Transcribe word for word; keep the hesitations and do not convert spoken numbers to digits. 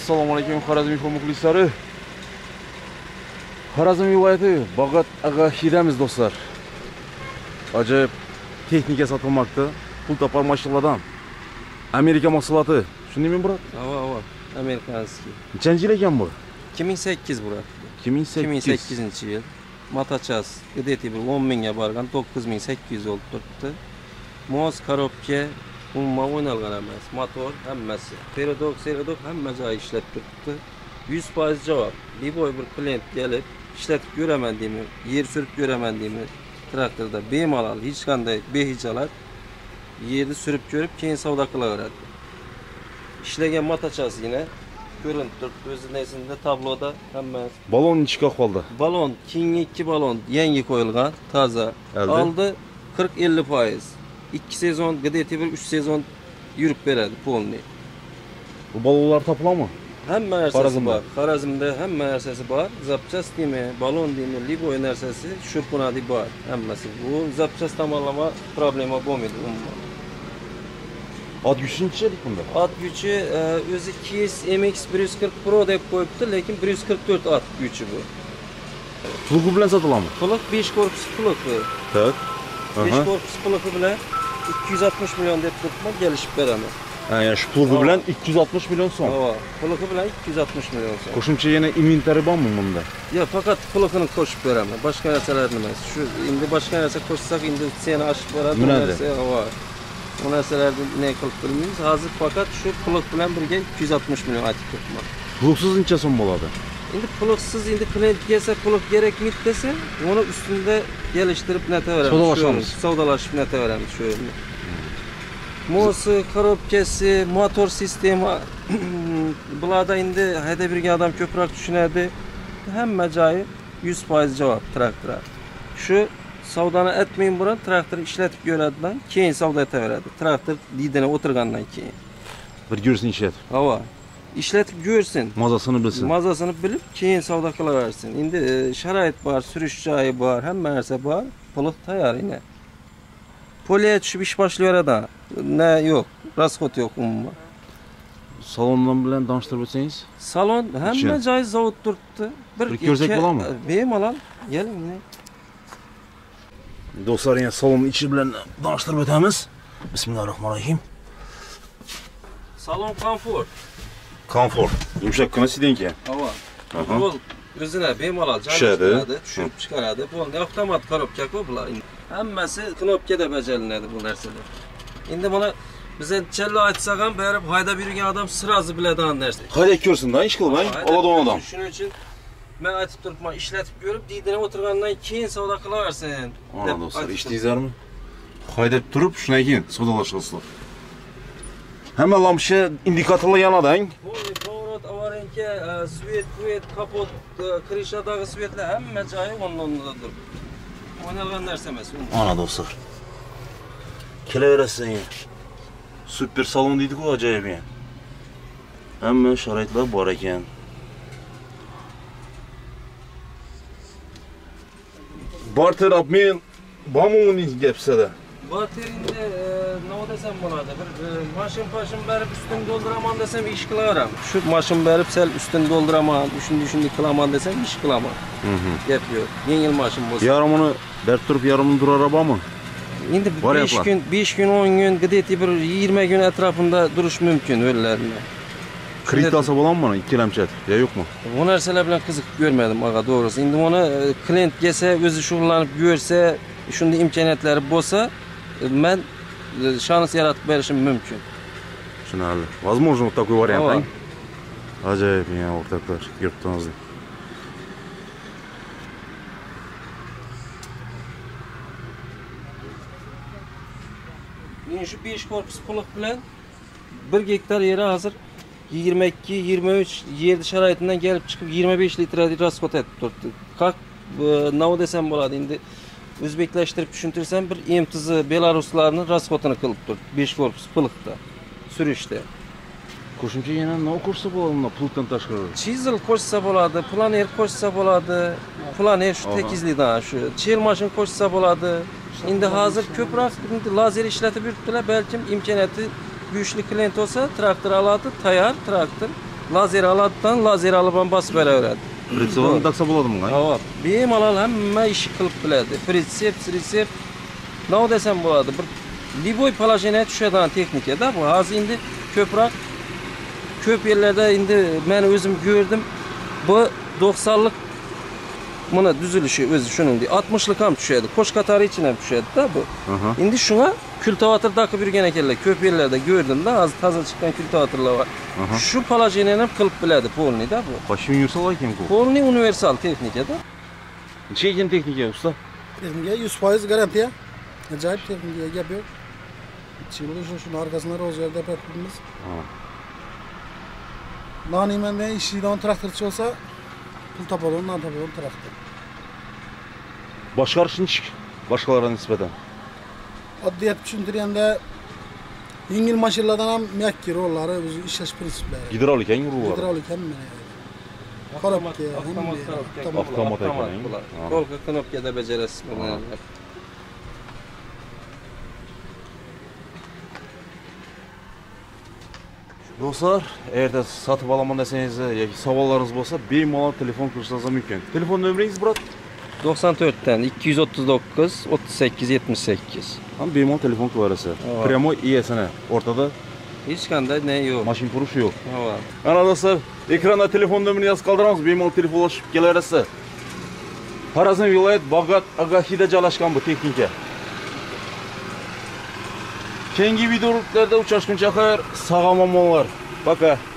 Assalomu alaykum Xorazm info muxlislari. Xorazm viloyati Bag'at ag'ashidamiz do'stlar. Acayip texnika satılmakta. Pul topar mashinalardan. Amerika mahsuloti. Shundaymi brat? Ava, ava. Amerikanskiy. Nechanchi yil ekan bu? ikki ming sakkiz brat. ikki ming sakkiz. ikki ming sakkizinchi yil. Matachas g'deti bir o'n mingga borgan to'qqiz ming sakkiz yuz olib turibdi. Mos korobka umuman o'ynalgan emas. Motor hammasi. Perodok, serodok hamma joyi ishlab turibdi. yuz foiz javob. Liboy bir klient kelib, ishlatib ko'raman deymi, yer surib ko'raman deymi, traktorda bemalol hech qanday behijalat yerni surib ko'rib, keyin savdo qilaveradi. Ishlagan matachas yine ko'rinib turibdi o'zining esida tabloda hammasi. Balon ichki ahvolda. Balon, keyingi ikki balon yangi qo'yilgan, toza. Oldi qirq ellik foiz. ikki sezon, g'deti bir uch sezon yurib beradi polni. Bu balonlar topiladimi? Hamma narsasi bor. Xorazmda hamma narsasi bor. Zapchastimi, balon deymi, liboy narsasi, shurpunadi bor. Hammasi. Bu zapchast tomonlama problema bo'lmaydi umuman. Ot gücü neçelik bunda? At gücü o'zi K S M X bir yuz qirq Pro deb qo'yibdi, lekin bir yuz qirq to'rt at gücü bu. Plugi bilan sotiladimi? Plug besh korpus plugi. Tak. besh korpus plugi bilan ikki yuz oltmish million deb turibman, kelishib beraman. Ha, yani şu plugi bilan ikki yuz oltmish million so'm. Ha, plugi bilan ikki yuz oltmish million so'm. Qo'shimcha yana inventari bormi bunda? Yo'q, faqat plugini qo'shib beraman. Boshqa narsalarni emas. Shu endi boshqa narsa qo'shsak, endi seni oshib boradi. Bu narsa bor. Bu narsalarni ne qilib bilmaymiz. Hozir faqat shu plug bilan birga ikki yuz oltmish million aytib turibman. Plugsiz necha so'm bo'ladi? Endi plugsiz endi klient kelsa, plug kerakmi desa, uni ustida kelishtirib nataveramiz. Savdolashamiz. Savdolashib nataveramiz shu yerni. Mosi, korobkasi, motor sistemi bularda endi hayda birga odam ko'proq tushunadi. Hamma joyi yuz foiz javob traktora. Shu savdoni etmeyin burun traktor ishlatib ko'radidan keyin savdo etaveradi. Traktor didini o'tirgandan keyin. Bir ko'rsin ishlatib. Hava. İşletib ko'rsin. Mazasini bilsin. Mazasini bilib keyin savdo qilaversin. Endi sharoit bor, surish joyi bor, hamma narsa bor. Plug tayyor yine. Poliya tushib ish boshlayveradi. Ne yo'q, rasxot yo'q umuman. Salondan bilan tanishtirib o'tsangiz? Salon hamma joyi zavod turibdi. Bir ko'rsak bo'ladimi? Bemalol. Keling. Do'stlar, yana salon ichi bilan tanishtirib o'tamiz. Bismillahirrohmanirrohim. Salon komfort. Komfort. Yumshoqqina sidenka. Hava. Yo'l o'zine bemalol joylashtiradi, tushirib chiqaradi. Bu avtomat korobka-ku bular. Hammasi knopkada bajariladi bu narsalar. Endi buni biz challa aytsak ham berib hayda yurgan odam sirazi biladigan narsa. Hayda ko'rsin-da, ish qilmang, oladigan odam. Shuning uchun men aytib turibman, ishlatib ko'rib, didini o'tirgandan keyin savdo qilaversin. Ana do'stlar, eshitdingizlarmi? Haydab turib, shundan keyin savdolashasizlar. Hamma lampa indikatorlar yanadang. Pоворot, avarenka, svet, svet, kapot, krishadagi svetlar hamma joyi o'rnida turibdi. O'ynalgan narsa emas. Ana do'stlar. Kelaverasizlar. Super salon deydi-ku, ajoyib yani. Hamma sharoitlar bor ekan. Barter obmen bormi uning gapsida? Barterinde ne desem bo'ladi? Bir mashin pashin berib ustini doldiraman desem ish qilaveram. Shu mashin berib sal ustini doldiraman, shunday shunday qilaman desem ish qilaman. Gap yo'q. Yengil mashin bo'lsa. Yarımını berib turib yarımını durar bormi? Endi besh kun, besh kun, o'n kun, g'deti bir yigirma kun atrofida turish mumkin o'rlarni. Kredit olsa bo'ladimi buni ikkilamchat? Ya yo'qmi? Bu narsalar bilan qiziqib ko'rmadim, aga, to'g'risi. Endi buni klient kelsa, o'zi shug'ullanib ko'rsa, shunday imkoniyatlari bo'lsa, men shans yaratib berishim mumkin. Tushunarli. Возможно, вот такой вариант. Ajoyib, yani o'rtoqlar, yurtimizda. Men shu besh korpus plug bilan bir gektar yeri hozir yigirma ikki yigirma uch yer sharoitidan kelib chiqib yigirma besh litrli rasxot etib turibdi. Qaq nima desam bo'ladi endi o'zbeklashtirib tushuntirsam bir emtizi belaruslarning rasxotini qilib turibdi besh korpus plugda surishda. Qo'shimcha yana nima qo'shsa bo'ladi plugdan tashqari? Chisel qo'shsa bo'ladi, planer qo'shsa bo'ladi. Planer shu tekizlikdan shu. Chel mashin qo'shsa bo'ladi. Endi hozir ko'proq lazer ishlatib yuribdilar, balkim imkoniyati güçlü klient olsa traktor aladi, tayyor traktor. lazer alatdan lazer alıp basıp beraveradi. Pritsevalni taksa bo'ladimi bunga? Hop. Bemalol hamma ishni qilib biladi. Pritseps, resept ne desem bo'ladi. Bir liboy poложение tushadigan texnikada bu. Hozir endi ko'proq ko'p yerlarda endi men o'zim ko'rdim. Bu doksanlık buna düzülüşü özü şunun diye. altmışlık ham tushadi. Qo'sh qatori ichine ham tushadi-da bu. Aha. Endi shunga kültivatör takıp yurgan ekanlar. Ko'p yerlarda ko'rdim-da, hozir toza chiqqan kültivatörlar bor. Aha. Shu poложениeni ham qilib biladi polni-da bu. Почти универсал ekan bu. Polni universal texnikada. Necha ekan texnika usta? Texnika yüz foiz garantiya. Ajoyib texnika, gap yo'q. Chivli shu shuni arkasida rozgar deb aytibmiz. Ha. Nonimanda ishlaydigan traktorchi bo'lsa, pul topadi, non topadi traktor. Boshqarish nechik? Boshqalarga nisbatan. Oddiyat tushuntirganda yengil mashinalardan ham mekki rollari, o'zi ishlash prinsiplari. Gidrolik ekan rullari. Gidrolik ham mana. Korobka, avtomat korobka. Avtomat ekan. Kolka knopkada bajarasiz buni. Dostlar, erta satib olaman desangiz yoki savollarınız bo'lsa, bemalol telefon qilishingiz mumkin. Telefon nomeringiz birat? doksan to'rtdan ikki yuz o'ttiz to'qqiz o'ttiz sakkiz yetmish sakkiz. Ham bemalol telefon qilaverasiz. Pryamoy iyasini o'rtada Hech qanday ne yo'q. mashin turishi yo'q. Ha. Ana dostlar, ekranda telefon nomerini yozib qoldiramiz, bemalol telefonlashib kelaverasiz. Xorazm viloyat Bog'ot Agahida joylashgan bu texnika. Keyingi videolarda uchrashguncha xayr, sog' omon bo'linglar. Пока.